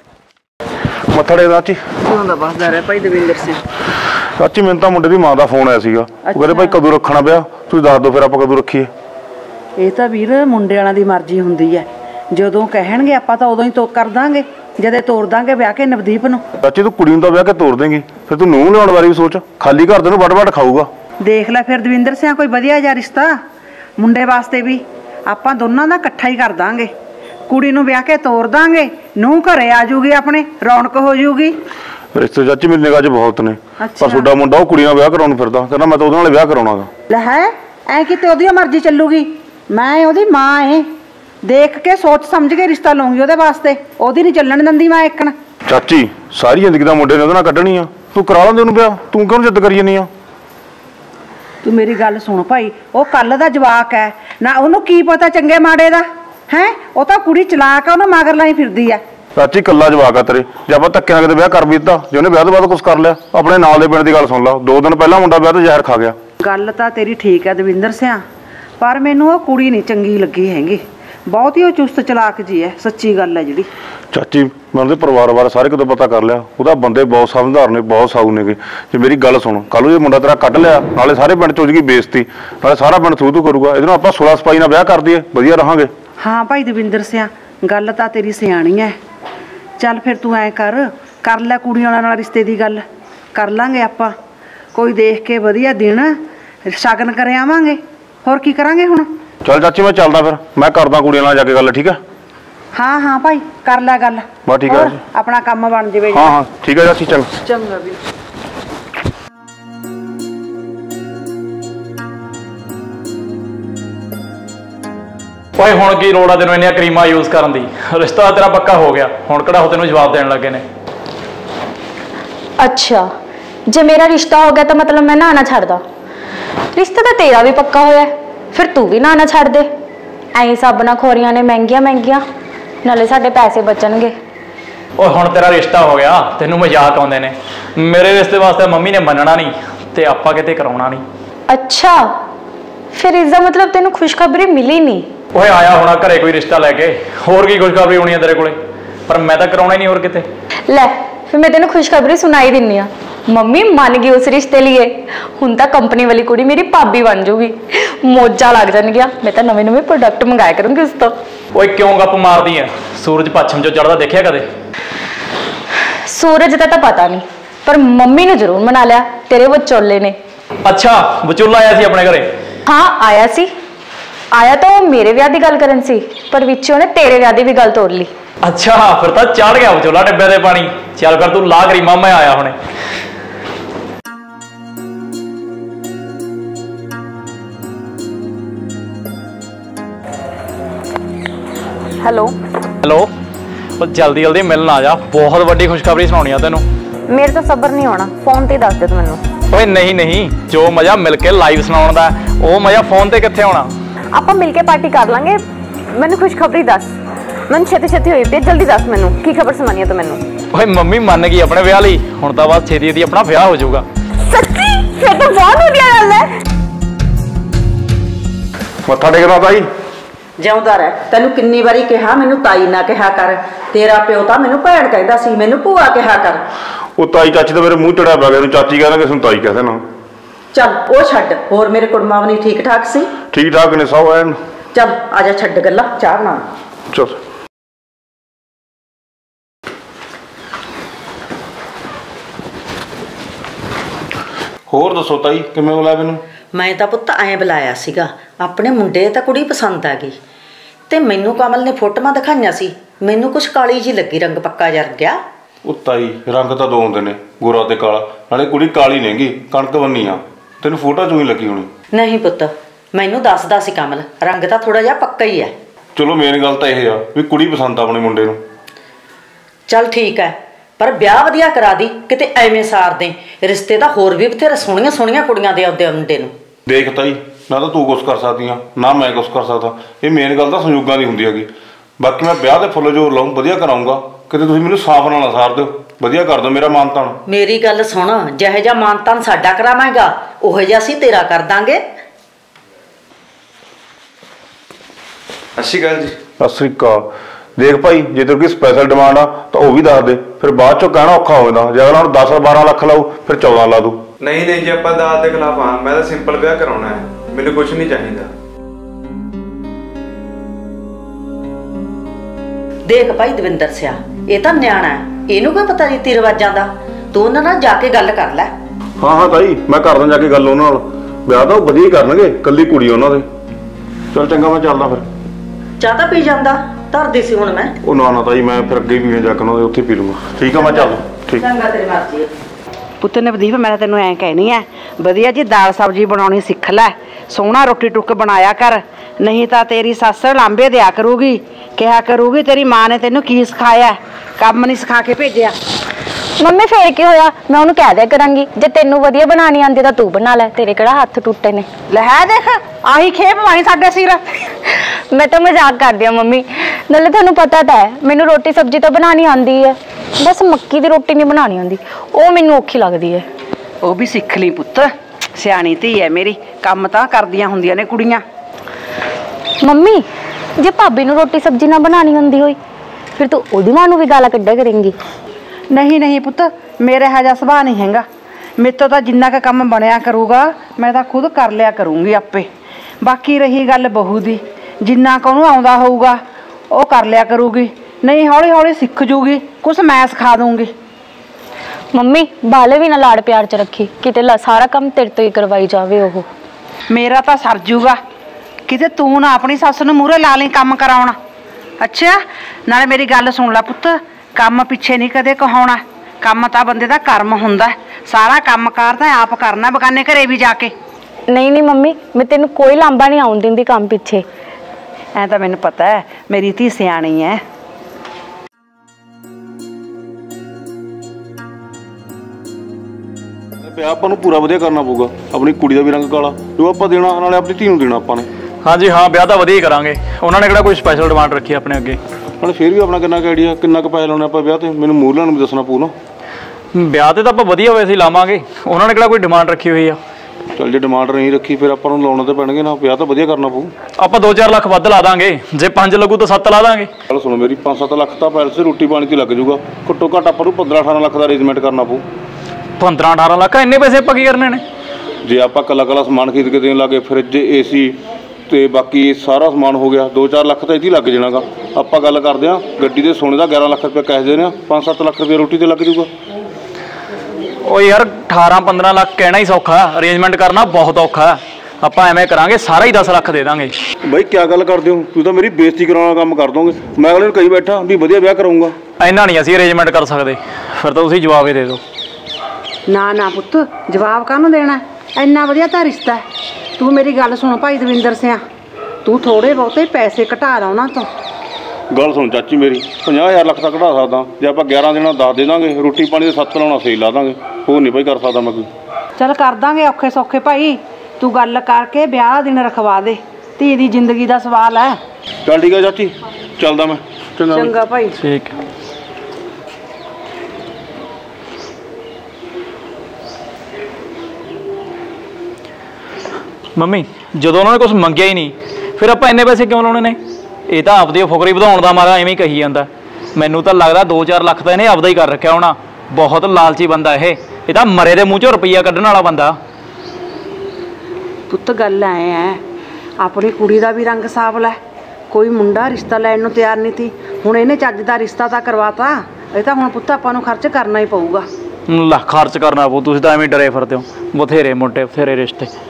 ਮੱਥਾ ਟੇਕ ਚਾਚੀ। ਦਾ ਬਸਦਾ ਰਿਹਾ ਭਾਈ ਦਵਿੰਦਰ ਸਿੰਘ। ਚਾਚੀ ਮੈਨੂੰ ਤਾਂ ਮੁੰਡੇ ਦੀ ਮਾਂ ਦਾ ਫੋਨ ਆਇਆ ਸੀਗਾ, ਉਹ ਕਹਿੰਦੇ ਭਾਈ ਕਦੋਂ ਰੱਖਣਾ ਪਿਆ, ਤੁਸੀਂ ਦੱਸ ਦਿਓ ਫਿਰ ਆਪਾਂ ਕਦੋਂ ਰੱਖੀਏ। ਇਹ ਤਾਂ ਵੀਰ ਮੁੰਡੇ ਵਾਲਿਆਂ ਦੀ ਮਰਜ਼ੀ ਹੁੰਦੀ ਹੈ, ਜਦੋਂ ਕਹਿਣਗੇ ਆਪਾਂ ਤਾਂ ਉਦੋਂ ਹੀ ਕਰ ਦਾਂਗੇ, ਜਦੇ ਤੋਰ ਦਾਂਗੇ ਵਿਆਹ ਕੇ ਨਵਦੀਪ ਨੂੰ। ਚਾਚੀ ਤੂੰ ਕੁੜੀ ਨੂੰ ਤਾਂ ਵਿਆਹ ਕੇ ਤੋਰ ਦੇਂਗੀ, ਫਿਰ ਤੂੰ ਨੂੰਹ ਲਿਆਉਣ ਬਾਰੇ ਵੀ ਸੋਚ। ਖਾਲੀ ਘਰ ਤੈਨੂੰ ਵੱਡ ਖਾਊਗਾ। ਦੇਖ ਲੈ ਫਿਰ ਦਵਿੰਦਰ ਸਿੰਘ ਕੋਈ ਵਧੀਆ ਜਿਹਾ ਰਿਸ਼ਤਾ ਮੁੰਡੇ ਵਾਸਤੇ ਵੀ, ਆਪਾਂ ਦੋਨਾਂ ਦਾ ਇਕੱਠਾ ਹੀ ਕਰ ਦਾਂਗੇ। ਕੁੜੀ ਨੂੰ ਵਿਆਹ ਕੇ ਤੋਰ ਦਾਂਗੇ, ਨੂੰਹ ਘਰੇ ਆ ਜੂਗੀ, ਆਪਣੇ ਰੌਣਕ ਹੋ ਜੂਗੀ। ਰਿਸ਼ਤੇ ਚਾਚੀ ਮੇਰੀ ਨਿਗਾਹ 'ਚ ਬਹੁਤ ਨੇ, ਪਰ ਤੁਹਾਡਾ ਮੁੰਡਾ ਉਹ ਕੁੜੀ ਨਾਲ ਵਿਆਹ ਕਰਾਉਣ ਨੂੰ ਫਿਰਦਾ, ਕਹਿੰਦਾ ਮੈਂ ਤਾਂ ਉਹਦੇ ਨਾਲ ਵਿਆਹ ਕਰਾਉਣਾਗਾ। ਲੈ ਹੈ ਐ ਕਿਤੇ ਉਹਦੀ ਮਰਜ਼ੀ ਚੱਲੂਗੀ? ਮੈਂ ਉਹਦੀ ਮਾਂ ਏ, ਦੇਖ ਕੇ ਸੋਚ ਸਮਝ ਕੇ ਰਿਸ਼ਤਾ ਲਊਂਗੀ ਉਹਦੇ ਵਾਸਤੇ, ਉਹਦੀ ਨਹੀਂ ਚੱਲਣ ਦਿੰਦੀ ਮੈਂ ਇੱਕਣ। ਚਾਚੀ ਸਾਰੀ ਜ਼ਿੰਦਗੀ ਦਾ ਮੁੰਡੇ ਨੇ ਉਹਦੇ ਨਾਲ ਕੱਢਣੀ ਆ, ਤੂੰ ਕਰਾ ਲੈਂਦੇ ਉਹਨੂੰ ਵਿਆਹ, ਤੂੰ ਕਿਉਂ ਜਿੱਦ ਕਰੀ ਜਾਂਦੀ ਆ? ਤੂੰ ਮੇਰੀ ਗੱਲ ਸੁਣ ਭਾਈ, ਉਹ ਕੱਲ ਦਾ ਜਵਾਕ ਹੈ ਨਾ, ਉਹਨੂੰ ਕੀ ਪਤਾ ਚੰਗੇ ਮਾੜੇ ਦਾ ਹੈ? ਉਹ ਤਾਂ ਕੁੜੀ ਚਲਾਕ ਆ, ਉਹਨੂੰ ਮਗਰ ਲਾਈ ਫਿਰਦੀ ਆ। ਚਾਚੀ ਕੱਲਾ ਜਵਾਕ ਆ ਤੇਰੇ, ਜੇ ਆਪਾਂ ਧੱਕੇ ਨਾਲ ਕਿਤੇ ਵਿਆਹ ਕਰ ਵੀ ਦਿੱਤਾ, ਜੇ ਉਹਨੇ ਵਿਆਹ ਤੋਂ ਬਾਅਦ ਕੁਝ ਕਰ ਲਿਆ, ਆਪਣੇ ਨਾਲ ਦੇ ਪਿੰਡ ਦੀ ਗੱਲ ਸੁਣ ਲਾ, 2 ਦਿਨ ਪਹਿਲਾਂ ਮੁੰਡਾ ਵਿਆਹ ਤੇ ਜ਼ਹਿਰ ਖਾ ਗਿਆ। ਗੱਲ ਤਾਂ ਤੇਰੀ ਠੀਕ ਹੈ ਦਵਿੰਦਰ ਸਿਆ, ਪਰ ਮੈਨੂੰ ਉਹ ਕੁੜੀ ਨਹੀਂ ਚੰਗੀ ਲੱਗੀ ਹੈਗੀ, ਬਹੁਤ ਹੀ ਉਹ ਚੁਸਤ ਚਲਾਕ ਜੀ ਹੈ, ਸੱਚੀ ਗੱਲ ਹੈ ਜਿਹੜੀ। ਚਾਚੀ ਮੈਂ ਉਹਦੇ ਪਰਿਵਾਰ ਬਾਰੇ ਸਾਰੇ ਕਿਤੇ ਪਤਾ ਕਰ ਲਿਆ, ਉਹਦਾ ਬੰਦੇ ਬਹੁਤ ਸਮਝਦਾਰ ਨੇ, ਬਹੁਤ ਸਾਊ ਨੇਗੇ। ਜੇ ਮੇਰੀ ਗੱਲ ਸੁਣ, ਕੱਲ ਨੂੰ ਇਹ ਮੁੰਡਾ ਤੇਰਾ ਕੱਢ ਲਿਆ, ਨਾਲੇ ਸਾਰੇ ਪਿੰਡ 'ਚ ਉਹਦੀ ਬੇਇੱਜ਼ਤੀ, ਨਾਲੇ ਸਾਰਾ ਪਿੰਡ ਥੂ ਕਰੂਗਾ। ਇਹਦੇ ਨਾਲ ਆਪਾਂ 16 ਸਪਾਈ ਨਾਲ ਵਿਆਹ ਕਰ ਦਈਏ, ਵਧੀਆ ਰਹਾਂਗੇ। ਹਾਂ ਭਾਈ ਦਵਿੰਦਰ ਸਿਆ, ਗੱਲ ਤਾਂ ਤੇਰੀ ਸਿਆਣੀ ਹੈ। ਚੱਲ ਫਿਰ ਤੂੰ ਐਂ ਕਰ ਲੈ ਕੁੜੀਆਂ ਨਾਲ ਰਿਸ਼ਤੇ ਦੀ ਗੱਲ ਕਰ ਲਾਂਗੇ ਆਪਾਂ, ਕੋਈ ਦੇਖ ਕੇ ਵਧੀਆ ਦਿਨ ਸ਼ਗਨ ਕਰ ਆਵਾਂਗੇ, ਹੋਰ ਕੀ ਕਰਾਂਗੇ ਹੁਣ। ਚੱਲ ਚਾਚੀ ਮੈਂ ਚੱਲਦਾ, ਫਿਰ ਮੈਂ ਕਰਦਾ ਕੁੜੀਆਂ ਨਾਲ ਜਾ ਕੇ ਗੱਲ, ਠੀਕ ਹੈ? ਹਾਂ ਭਾਈ ਕਰ ਲੈ ਗੱਲ, ਬਸ ਠੀਕ ਹੈ, ਆਪਣਾ ਕੰਮ ਬਣ ਜਾਵੇ। ਹਾਂ ਠੀਕ ਹੈ ਚਾਚੀ, ਚੰਗਾ ਵੀ। ਓਏ ਹੁਣ ਕੀ ਲੋੜ ਆ ਤੈਨੂੰ ਇੰਨੀਆਂ ਕਰੀਮਾਂ ਯੂਜ਼ ਕਰਨ ਦੀ? ਰਿਸ਼ਤਾ ਤੇਰਾ ਪੱਕਾ ਹੋ ਗਿਆ, ਹੁਣ ਕਿਹੜਾ ਉਹ ਤੈਨੂੰ ਜਵਾਬ ਦੇਣ ਲੱਗੇ ਨੇ। अच्छा, जे मेरा रिश्ता हो गया तो मतलब मैं नहाना छड़ दा? रिश्ता तो तेरा भी पक्का होया, फिर तू भी नहाना छड़ दे। ऐ साबना खोरियां ने महंगिया महंगिया, नाले साडे पैसे बचणगे। ਓਏ ਹੁਣ ਤੇਰਾ ਰਿਸ਼ਤਾ ਹੋ ਗਿਆ, ਤੈਨੂੰ ਮਜ਼ਾਕ ਆਉਂਦੇ ਨੇ। ਮੇਰੇ ਰਿਸ਼ਤੇ ਵਾਸਤੇ ਮੰਮੀ ਨੇ ਮੰਨਣਾ ਨਹੀਂ ਤੇ ਆਪਾਂ ਕਿਤੇ ਕਰਾਉਣਾ ਨਹੀਂ। अच्छा, फिर इसका मतलब तेनू खुशखबरी मिली नहीं? ਓਏ ਆਇਆ ਹੋਣਾ ਘਰੇ ਕੋਈ ਰਿਸ਼ਤਾ ਲੈ ਕੇ, ਹੋਰ ਕੀ ਖੁਸ਼ਖਬਰੀ ਹੋਣੀ ਹੈ ਤੇਰੇ ਕੋਲੇ, ਪਰ ਮੈਂ ਤਾਂ ਕਰਾਉਣਾ ਹੀ ਨਹੀਂ ਹੋਰ ਕਿਤੇ। ਲੈ फिर मैं तेनू खुशखबरी सुनाई दिन्नी आ। ਮੰਮੀ ਮੰਨ ਗਈ ਉਸ ਰਿਸ਼ਤੇ ਲਈ। ਹੁਣ ਤਾਂ ਕੰਪਨੀ ਵਾਲੀ ਕੁੜੀ ਮੇਰੀ ਭਾਬੀ ਬਣ ਜੂਗੀ, ਮੋਜਾ ਲੱਗ ਜਾਣਗੀਆਂ। ਮੈਂ ਤਾਂ ਨਵੇਂ ਨਵੇਂ ਪ੍ਰੋਡਕਟ ਮੰਗਾਇਆ ਕਰੂੰਗੀ ਉਸ ਤੋਂ। ਓਏ ਕਿਉਂ ਗੱਪ ਮਾਰਦੀ ਐ? ਸੂਰਜ ਪੱਛਮ ਚੋਂ ਚੜਦਾ ਦੇਖਿਆ ਕਦੇ? ਸੂਰਜ ਦਾ ਤਾਂ ਪਤਾ ਨਹੀਂ, ਪਰ ਮੰਮੀ ਨੂੰ ਜ਼ਰੂਰ ਮਨਾ ਲਿਆ, ਤੇਰੇ ਵਿਚੋਲੇ ਨੇ। ਅੱਛਾ, ਵਿਚੋਲਾ ਆਇਆ ਸੀ ਆਪਣੇ ਘਰੇ? ਹਾਂ ਆਇਆ ਸੀ। ਆਇਆ ਤਾਂ ਉਹ ਮੇਰੇ ਵਿਆਹ ਦੀ ਗੱਲ ਕਰਨ ਸੀ, ਪਰ ਵਿੱਚ ਉਹਨੇ ਤੇਰੇ ਵਿਆਹ ਦੀ ਵੀ ਗੱਲ ਤੋੜ ਲਈ। ਅੱਛਾ, ਫਿਰ ਤਾਂ ਚੜ ਗਿਆ ਵਿਚੋਲਾ ਡੱਬੇ ਦੇ ਪਾਣੀ। ਚੱਲ ਕਰ ਤੂੰ ਲਾ ਕਰੀ, ਮਾਮਾ ਆਇਆ ਹੁਣੇ। ਹੈਲੋ ਹੈਲੋ, ਉਹ ਜਲਦੀ ਜਲਦੀ ਮਿਲਣ ਆ ਜਾ, ਬਹੁਤ ਵੱਡੀ ਖੁਸ਼ਖਬਰੀ ਸੁਣਾਉਣੀ ਆ ਤੈਨੂੰ। ਮੇਰੇ ਤੋਂ ਸਬਰ ਨਹੀਂ ਹੋਣਾ, ਫੋਨ ਤੇ ਦੱਸ ਦੇ ਤੂੰ ਮੈਨੂੰ। ਓਏ ਨਹੀਂ ਨਹੀਂ, ਜੋ ਮਜ਼ਾ ਮਿਲ ਕੇ ਲਾਈਵ ਸੁਣਾਉਣ ਦਾ ਉਹ ਮਜ਼ਾ ਫੋਨ ਤੇ ਕਿੱਥੇ ਆਉਣਾ। ਆਪਾਂ ਮਿਲ ਕੇ ਪਾਰਟੀ ਕਰ ਲਾਂਗੇ। ਮੈਨੂੰ ਖੁਸ਼ਖਬਰੀ ਦੱਸ, ਮੈਨੂੰ ਛੇਤੀ ਛੇਤੀ ਹੋਈ ਤੇ ਜਲਦੀ ਦੱਸ ਮੈਨੂੰ ਕੀ ਖਬਰ ਸੁਣਾਉਣੀ ਹੈ ਤੂੰ ਮੈਨੂੰ। ਓਏ ਮੰਮੀ ਮੰਨ ਗਈ ਆਪਣੇ ਵਿਆਹ ਲਈ, ਹੁਣ ਤਾਂ ਬਸ ਛੇਤੀ ਛੇਤੀ ਆਪਣਾ ਵਿਆਹ ਹੋ ਜਾਊਗਾ। ਸੱਚੀ? ਫਿਰ ਤਾਂ ਬਹੁਤ ਵਧੀਆ ਗੱਲ ਹੈ। ਮੱਥਾ ਟੇਕਣਾ ਤਾਈ। ਜਿਉਂਦਾ ਰਹਿ। ਤੈਨੂੰ ਕਿੰਨੀ ਵਾਰੀ ਕਿਹਾ ਮੈਨੂੰ ਤਾਈ ਨਾ ਕਿਹਾ ਕਰ। ਤੇਰਾ ਪਿਓ ਤਾਂ ਮੈਨੂੰ ਭੈਣ ਕਹਿੰਦਾ ਸੀ, ਮੈਨੂੰ ਭੂਆ ਕਿਹਾ ਕਰ। ਉਹ ਤਾਈ ਚਾਚੀ ਤਾਂ ਮੇਰੇ ਮੂੰਹ ਚੜਿਆ ਪਿਆ ਗਿਆ, ਚਾਚੀ ਕਹਿੰਦਾ ਕਿਸੇ ਨੂੰ ਤਾਈ ਕਹਿੰਦੇ ਨਾ। ਚੱਲ ਉਹ ਛੱਡ, ਹੋਰ ਮੇਰੇ ਕੁੜਮਾਂ ਵੀ ਠੀਕ ਠਾਕ ਸੀ? ਠੀਕ ਠਾਕ ਨੇ ਸਭ ਐਨ। ਚੱਲ ਆ ਜਾ, ਛੱਡ ਗੱਲਾਂ, ਚਾਹ ਬਣਾ। ਚਲ ਹੋਰ ਦੱਸੋ ਤਾਈ, ਕਿਵੇਂ ਬੁਲਾਇਆ ਮੈਨੂੰ? ਮੈਂ ਤਾਂ ਪੁੱਤ ਐਂ ਬੁਲਾਇਆ ਸੀਗਾ, ਆਪਣੇ ਮੁੰਡੇ ਤਾਂ ਕੁੜੀ ਪਸੰਦ ਆ ਗਈ ਤੇ ਮੈਨੂੰ ਕਮਲ ਨੇ ਫੋਟੋਆਂ ਦਿਖਾਈਆਂ ਸੀ, ਮੈਨੂੰ ਕੁਛ ਕਾਲੀ ਜੀ ਲੱਗੀ, ਰੰਗ ਪੱਕਾ ਜਰ ਗਿਆ। ਉਹ ਤਾਈ ਰੰਗ ਤਾਂ ਦੋ ਹੁੰਦੇ ਨੇ, ਗੋਰਾ ਤੇ ਕਾਲਾ। ਨਾਲੇ ਕੁੜੀ ਕਾਲੀ ਨਹੀਂਗੀ, ਕਣਕ ਬੰਨੀ ਆ। ਤੈਨੂੰ ਫੋਟੋ ਚੋਂ ਹੀ ਲੱਗੀ ਹੋਣੀ। ਨਹੀਂ ਪੁੱਤ, ਮੈਨੂੰ ਦੱਸਦਾ ਸੀ ਕਮਲ, ਰੰਗ ਤਾਂ ਥੋੜਾ ਜਿਹਾ ਪੱਕਾ ਹੀ ਹੈ। ਚਲੋ ਮੇਨ ਗੱਲ ਤਾਂ ਇਹ ਆ ਵੀ ਕੁੜੀ ਪਸੰਦ ਆ ਆਪਣੇ ਮੁੰਡੇ ਨੂੰ। ਚੱਲ ਠੀਕ ਹੈ, ਪਰ ਵਿਆਹ ਵਧੀਆ ਕਰਾ ਦੀ, ਕਿਤੇ ਐਵੇਂ ਸਾਰ ਦੇ। ਰਿਸ਼ਤੇ ਤਾਂ ਹੋਰ ਵੀ ਬਥੇਰੇ ਸੋਹਣੀਆਂ ਸੋਹਣੀਆਂ ਕੁੜੀਆਂ ਦੇ ਆਉਂਦੇ ਮੁੰਡੇ ਨੂੰ। ਦੇਖ ਤਾਈ, ਨਾ ਤਾਂ ਤੂੰ ਕੁਛ ਕਰ ਸਕਦੀ ਆ, ਨਾ ਮੈਂ ਕੁਛ ਕਰ ਸਕਦਾ। ਇਹ ਮੇਨ ਗੱਲ ਤਾਂ ਸੰਯੋਗਾਂ ਦੀ ਹੁੰਦੀ ਹੈਗੀ। ਬਾਕੀ ਮੈਂ ਵਿਆਹ ਦੇ ਫੁੱਲ ਜ਼ੋਰ ਲਾਊਂ, ਵਧੀਆ ਕਰਾਊਂਗਾ। ਕਿਤੇ ਤੁਸੀਂ ਮੈਨੂੰ ਸਾਫ਼ ਨਾਲ ਨਾ ਸਾਰ ਦਿਓ, ਵਧੀਆ ਕਰ ਦਿਓ ਮੇਰਾ ਮਾਨ ਤਾਨ। ਮੇਰੀ ਗੱਲ ਸੁਣ, ਜਿਹੋ ਜਿਹਾ ਮਾਨ ਤਾਨ ਸਾਡਾ ਕਰਾਵਾਂਗਾ ਉਹੋ ਜਿਹਾ ਅਸੀਂ ਤੇਰਾ ਕਰ ਦਾਂਗੇ। ਸਤਿ ਸ਼੍ਰੀ ਅਕਾਲ ਜੀ। ਸਤਿ ਸ੍ਰੀ ਅਕਾਲ। ਦੇਖ ਭਾਈ, ਜੇ ਤੇਰੀ ਕੋਈ ਸਪੈਸ਼ਲ ਡਿਮਾਂਡ ਆ ਤਾਂ ਉਹ ਵੀ ਦੱਸ ਦੇ, ਫਿਰ ਬਾਅਦ ਚੋਂ ਕਹਿਣਾ ਔਖਾ ਹੋ ਜਾਂਦਾ। ਜੇ ਅਗਲਾ ਹੁਣ 10-12 ਲੱਖ ਲਾਊ, ਫਿਰ 14 ਲਾ ਦੂ। ਨਹੀਂ ਨਹੀਂ ਜੀ, ਆਪਾਂ ਦਾਜ ਦੇ ਖਿਲਾਫ ਆ। ਮੈਂ ਤਾਂ ਸਿੰਪਲ ਵਿਆਹ ਕਰਾਉਣਾ ਹੈ, ਮੈਨੂੰ ਕੁਝ ਨਹੀਂ ਚਾਹੀਦਾ। ਦੇਖ ਭਾਈ ਦਵਿੰਦਰ ਸਿਆ, ਇਹ ਤਾਂ ਨਿਆਣਾ ਹੈ, ਇਹਨੂੰ ਕੋਈ ਪਤਾ ਰੀਤੀ ਰਿਵਾਜਾਂ ਦਾ। ਤੂੰ ਉਹਨਾਂ ਨਾਲ ਜਾ ਕੇ ਗੱਲ ਕਰ ਲੈ। ਹਾਂ ਹਾਂ ਤਾਈ, ਮੈਂ ਕਰਦਾ ਜਾ ਕੇ ਗੱਲ ਉਹਨਾਂ ਨਾਲ। ਵਿਆਹ ਤਾਂ ਉਹ ਵਧੀਆ ਹੀ ਕਰਨਗੇ, ਕੱਲੀ ਕੁੜੀ ਉਹਨਾਂ ਦੇ। ਚਲ ਚੰਗਾ, ਮੈਂ ਚੱਲਦਾ ਫਿਰ। ਚਾਹ ਤਾਂ ਪੀ ਜਾਂਦਾ, ਧਰਦੀ ਸੀ ਹੁਣ ਮੈਂ। ਉਹ ਨਾ ਨਾ ਤਾਈ, ਮੈਂ ਫਿਰ ਅੱਗੇ ਹੀ ਪੀਣ ਜਾ ਕੇ ਉਹਨਾਂ ਦੇ ਉੱਥੇ ਪੀ ਲੂੰਗਾ। ਠੀਕ ਆ, ਮੈਂ ਚੱਲਦਾ। ਠੀਕ। ਚੰਗਾ, ਤੇਰੀ ਮਰਜ਼ੀ ਹੈ। ਪੁੱਤ ਨਵਦੀਪ, ਮੈਂ ਤੈਨੂੰ ਐਂ ਕਹਿਣੀ ਐ, ਵਧੀਆ ਜੀ ਦਾਲ ਸਬਜ਼ੀ ਬਣਾਉਣੀ ਸਿੱਖ ਲੈ, ਸੋਹਣਾ ਰੋਟੀ ਟੁੱਕ ਬਣਾਇਆ ਕਰ, ਨਹੀਂ ਤਾਂ ਤੇਰੀ ਸੱਸ ਲਾਂਬੇ ਦਿਆ ਕਰੂਗੀ, ਕਿਹਾ ਕਰੂਗੀ ਤੇਰੀ ਮਾਂ ਨੇ ਤੈਨੂੰ ਕੀ ਸਿਖਾਇਆ, ਕੰਮ ਨਹੀਂ ਸਿਖਾ ਕੇ ਭੇਜਿਆ। ਮੰਮੀ ਫੇਰ ਕੀ ਹੋਇਆ, ਮੈਂ ਉਹਨੂੰ ਕਹਿ ਦਿਆ ਕਰਾਂਗੀ, ਜੇ ਤੈਨੂੰ ਵਧੀਆ ਬਣਾਣੀ ਆਂਦੀ ਤਾਂ ਤੂੰ ਬਣਾ ਲੈ, ਤੇਰੇ ਕਿਹੜਾ ਹੱਥ ਟੁੱਟੇ ਨੇ। ਲੈ ਦੇਖ, ਆਹੀ ਖੇਪ ਵਾਈ ਸਾਡੇ ਸਿਰ। ਮੈਂ ਤਾਂ ਮਜ਼ਾਕ ਕਰਦੀ ਆ ਮੰਮੀ, ਨਾਲੇ ਤੁਹਾਨੂੰ ਪਤਾ ਤਾਂ ਹੈ ਮੈਨੂੰ ਰੋਟੀ ਸਬਜ਼ੀ ਤਾਂ ਬਣਾਣੀ ਆਂਦੀ ਹੈ, ਬਸ ਮੱਕੀ ਦੀ ਰੋਟੀ ਨਹੀਂ ਬਣਾਣੀ ਆਂਦੀ, ਉਹ ਮੈਨੂੰ ਔਖੀ ਲੱਗਦੀ ਹੈ। ਉਹ ਵੀ ਸਿੱਖ ਲਈ ਪੁੱਤ, ਸਿਆਣੀ ਧੀ ਹੈ ਮੇਰੀ, ਕੰਮ ਤਾਂ ਕਰਦੀਆਂ ਹੁੰਦੀਆਂ ਨੇ ਕੁੜੀਆਂ। ਮੰਮੀ ਜੇ ਭਾਬੀ ਨੂੰ ਰੋਟੀ ਸਬਜ਼ੀ ਨਾ ਬਣਾਣੀ ਆਉਂਦੀ ਹੋਈ, ਫਿਰ ਤੂੰ ਉਹਦੀ ਮਾਂ ਨੂੰ ਵੀ ਗਾਲਾਂ ਕੱਢਿਆ ਕਰੇਂਗੀ। ਨਹੀਂ ਨਹੀਂ ਪੁੱਤ, ਮੇਰੇ ਇਹੋ ਜਿਹਾ ਸੁਭਾਅ ਨਹੀਂ ਹੈਗਾ। ਮੇਰੇ ਤੋਂ ਤਾਂ ਜਿੰਨਾ ਕੁ ਕੰਮ ਬਣਿਆ ਕਰੂਗਾ ਮੈਂ ਤਾਂ ਖੁਦ ਕਰ ਲਿਆ ਕਰੂੰਗੀ ਆਪੇ। ਬਾਕੀ ਰਹੀ ਗੱਲ ਬਹੂ ਦੀ, ਜਿੰਨਾ ਕੁ ਉਹਨੂੰ ਆਉਂਦਾ ਹੋਊਗਾ ਉਹ ਕਰ ਲਿਆ ਕਰੂਗੀ, ਨਹੀਂ ਹੌਲੀ ਹੌਲੀ ਸਿੱਖ ਜੂਗੀ, ਕੁਛ ਮੈਂ ਸਿਖਾ ਦੂੰਗੀ। ਮੰਮੀ ਬਾਲੇ ਵੀ ਨਾ ਲਾੜ ਪਿਆਰ ਚ ਰੱਖੀ, ਕਿਤੇ ਸਾਰਾ ਕੰਮ ਤੇਰੇ ਤੋਂ ਹੀ ਕਰਵਾਈ ਜਾਵੇ ਉਹ। ਮੇਰਾ ਤਾਂ ਸਰ ਜੂਗਾ, ਕਿਤੇ ਤੂੰ ਨਾ ਆਪਣੀ ਸੱਸ ਨੂੰ ਮੂਹਰੇ ਲਾ ਲਈ ਕੰਮ ਕਰਾਉਣਾ। ਅੱਛਾ, ਨਾਲੇ ਮੇਰੀ ਗੱਲ ਸੁਣ ਲੈ ਪੁੱਤ, ਕੰਮ ਪਿੱਛੇ ਨਹੀਂ ਕਦੇ ਕਹਾਉਣਾ, ਕੰਮ ਤਾਂ ਬੰਦੇ ਦਾ ਕਰਮ ਹੁੰਦਾ, ਸਾਰਾ ਕੰਮ ਕਾਰ ਤਾਂ ਆਪ ਕਰਨਾ, ਬਗਾਨੇ ਘਰੇ ਵੀ ਜਾ ਕੇ। ਨਹੀਂ ਨਹੀਂ ਮੰਮੀ, ਮੈਂ ਤੈਨੂੰ ਕੋਈ ਲਾਂਭਾ ਨਹੀਂ ਆਉਣ ਦਿੰਦੀ ਕੰਮ ਪਿੱਛੇ। ਐ ਤਾਂ ਮੈਨੂੰ ਪਤਾ ਹੈ, ਮੇਰੀ ਧੀ ਸਿਆਣੀ ਹੈ। ਵਿਆਹ ਆਪਾਂ ਨੂੰ ਪੂਰਾ ਵਧੀਆ ਕਰਨਾ ਪਊਗਾ, ਆਪਣੀ ਕੁੜੀ ਦਾ ਵੀ ਰੰਗ ਕਾਲਾ ਜੋ ਆਪਾਂ ਦੇਣਾ, ਨਾਲੇ ਆਪਣੀ ਧੀ ਨੂੰ ਦੇਣਾ ਆਪਾਂ ਨੇ। ਹਾਂਜੀ ਹਾਂ, ਵਿਆਹ ਤਾਂ ਵਧੀਆ ਹੀ ਕਰਾਂਗੇ। ਉਹਨਾਂ ਨੇ ਕਿਹੜਾ ਕੋਈ ਸਪੈਸ਼ਲ ਡਿਮਾਂਡ ਰੱਖੀ ਆਪਣੇ ਅੱਗੇ। ਨਾਲੇ ਫਿਰ ਵੀ ਆਪਣਾ ਕਿੰਨਾ ਕੁ ਆਈਡੀਆ, ਕਿੰਨਾ ਕੁ ਪੈਸੇ ਲਾਉਣੇ ਆਪਾਂ ਵਿਆਹ ਤੇ, ਮੈਨੂੰ ਮੂਹਰਲਿਆਂ ਨੂੰ ਵੀ ਦੱਸਣਾ ਪਊ ਨਾ। ਵਿਆਹ ਤੇ ਤਾਂ ਆਪਾਂ ਵਧੀਆ ਹੋਏ ਸੀ ਲਾਵਾਂਗੇ, ਉਹਨਾਂ ਨੇ ਕਿਹੜਾ ਕੋਈ ਡਿਮਾਂਡ ਰੱਖੀ ਹੋਈ ਆ। ਚੱਲ ਜੇ ਡਿਮਾਂਡ ਨਹੀਂ ਰੱਖੀ, ਫਿਰ ਆਪਾਂ ਨੂੰ ਲਾਉਣੇ ਤਾਂ ਪੈਣਗੇ ਨਾ, ਵਿਆਹ ਤਾਂ ਵਧੀਆ ਕਰਨਾ ਪਊ। ਆਪਾਂ 2-4 ਲੱਖ ਵੱਧ ਲਾ ਦਾਂਗੇ, ਜੇ 5 ਲੱਗੂ ਤਾਂ 7 ਲਾ ਦਾਂਗੇ। ਚੱਲ ਸੁਣੋ ਮੇਰੀ, 5-7 ਲੱਖ ਤਾਂ ਪੈਸੇ ਰੋਟੀ ਪਾਣੀ 'ਤੇ ਲੱਗ ਜਾਊਗਾ, ਘੱਟੋ ਘੱਟ ਆਪਾਂ ਨੂੰ 15-18 ਲੱਖ ਦਾ ਅਰੇਂਜਮੈਂਟ ਕਰਨਾ ਪਊ। 15-18 ਲੱਖ ਇੰਨੇ ਪੈਸੇ ਆਪਾਂ ਕੀ ਕਰਨੇ ਨੇ? ਜੇ ਆਪਾਂ ਕੱਲਾ ਸਮਾਨ ਖਰੀਦ ਕੇ ਦੇਣ ਲੱਗੇ, ਫਰਿੱਜ ਏਸੀ ਤੇ ਬਾਕੀ ਸਾਰਾ ਸਮਾਨ ਹੋ ਗਿਆ, 2-4 ਲੱਖ ਤਾਂ ਇਹਦੀ ਲੱਗ ਜਾਣਾਗਾ। ਆਪਾਂ ਗੱਲ ਕਰਦੇ ਹਾਂ ਗੱਡੀ ਦੇ ਸੋਨੇ ਦਾ 11 ਲੱਖ ਰੁਪਏ ਕੈਸ਼ ਦੇਣੇ ਆ, 5-7 ਲੱਖ ਰੁਪਏ ਰੋਟੀ ਤੇ ਲੱਗ ਜੂਗਾ। ਉਹ ਯਾਰ 18-15 ਲੱਖ ਕਹਿਣਾ ਹੀ ਸੌਖਾ, ਅਰੇਂਜਮੈਂਟ ਕਰਨਾ ਬਹੁਤ ਔਖਾ। ਆਪਾਂ ਐਵੇਂ ਕਰਾਂਗੇ ਸਾਰਾ ਹੀ 10 ਲੱਖ ਦੇ ਦਾਂਗੇ। ਬਾਈ ਕਿਆ ਗੱਲ ਕਰਦੇ ਹੋ, ਤੂੰ ਤਾਂ ਮੇਰੀ ਬੇਇੱਜ਼ਤੀ ਕਰਾਉਣ ਦਾ ਕੰਮ ਕਰ ਦੋਗੇ। ਮੈਂ ਅਗਲੇ ਨੂੰ ਕਹੀ ਬੈਠਾ ਵੀ ਵਧੀਆ ਵਿਆਹ ਕਰਾਉਂਗਾ। ਇੰਨਾ ਨਹੀਂ ਅਸੀਂ ਅਰੇਂਜਮੈਂਟ ਕਰ ਸਕਦੇ, ਫਿਰ ਤਾਂ ਤੁਸੀਂ ਜਵਾਬ ਹੀ ਦੇ ਦਿਓ। ਨਾ ਪੁੱਤ, ਜਵਾਬ ਕਾਹਨੂੰ ਦੇਣਾ? ਇੰਨਾ ਵਧੀਆ ਤਾਂ ਰਿਸ਼ਤਾ ਹੈ। ਤੂੰ ਮੇਰੀ ਗੱਲ ਸੁਣ ਭਾਈ ਦਵਿੰਦਰ ਸਿਆ, ਤੂੰ ਥੋੜੇ ਬਹੁਤੇ ਪੈਸੇ ਘਟਾ ਲਾ ਉਹਨਾਂ ਤੋਂ। ਗੱਲ ਸੁਣ ਚਾਚੀ ਮੇਰੀ, 50,000 ਲੱਖ ਤਾਂ ਘਟਾ ਸਕਦਾ। ਜੇ ਆਪਾਂ 11 ਦੇਣਾ 10 ਦੇ ਦਾਂਗੇ, ਰੋਟੀ ਪਾਣੀ ਦੇ 7 ਲਾਉਣਾ 6 ਲਾ ਦਾਂਗੇ। ਹੋਰ ਨਹੀਂ ਭਾਈ ਕਰ ਸਕਦਾ ਮੈਂ ਕੋਈ। ਚੱਲ ਕਰ ਦਾਂਗੇ ਔਖੇ ਸੌਖੇ ਭਾਈ, ਤੂੰ ਗੱਲ ਕਰਕੇ ਵਿਆਹ ਦਾ ਦਿਨ ਰਖਵਾ ਦੇ। ਧੀ ਦੀ ਜ਼ਿੰਦਗੀ ਦਾ ਸਵਾਲ ਹੈ। ਚੱਲ ਠੀਕ ਹੈ ਚਾਚੀ, ਚੱਲਦਾ ਮੈਂ। ਚੰਗਾ ਭਾਈ। ਠੀਕ। ਮੰਮੀ ਜਦੋਂ ਉਹਨਾਂ ਨੇ ਕੁਝ ਮੰਗਿਆ ਹੀ ਨਹੀਂ, ਫਿਰ ਆਪਾਂ ਇੰਨੇ ਪੈਸੇ ਕਿਉਂ ਲਾਉਣੇ ਨੇ? ਇਹ ਤਾਂ ਆਪਦੀ ਫੁਕਰੀ ਵਧਾਉਣ ਦਾ ਮਾਰਾ ਐਵੇਂ ਹੀ ਕਹੀ ਜਾਂਦਾ। ਮੈਨੂੰ ਤਾਂ ਲੱਗਦਾ 2-4 ਲੱਖ ਤਾਂ ਇਹਨੇ ਆਪਦਾ ਹੀ ਕਰ ਰੱਖਿਆ ਹੋਣਾ। ਬਹੁਤ ਲਾਲਚੀ ਬੰਦਾ ਇਹ ਤਾਂ ਮਰੇ ਦੇ ਮੂੰਹ ਚੋਂ ਰੁਪਈਆ ਕੱਢਣ ਵਾਲਾ ਬੰਦਾ। ਪੁੱਤ ਗੱਲ ਐ ਹੈ, ਆਪਣੀ ਕੁੜੀ ਦਾ ਵੀ ਰੰਗ ਸਾਂਭ ਲੈ। ਕੋਈ ਮੁੰਡਾ ਰਿਸ਼ਤਾ ਲੈਣ ਨੂੰ ਤਿਆਰ ਨਹੀਂ ਸੀ, ਹੁਣ ਇਹਨੇ ਚੱਜ ਦਾ ਰਿਸ਼ਤਾ ਤਾਂ ਕਰਵਾਤਾ। ਇਹ ਤਾਂ ਹੁਣ ਪੁੱਤ ਆਪਾਂ ਨੂੰ ਖਰਚ ਕਰਨਾ ਹੀ ਪਊਗਾ। ਲੱਖ ਖਰਚ ਕਰਨਾ ਪਊ, ਤੁਸੀਂ ਤਾਂ ਐਵੇਂ ਡਰੇ ਫਿਰਦੇ ਹੋ। ਬਥੇਰੇ ਮੁੰਡੇ ਬਥੇਰੇ ਰਿਸ਼ਤੇ।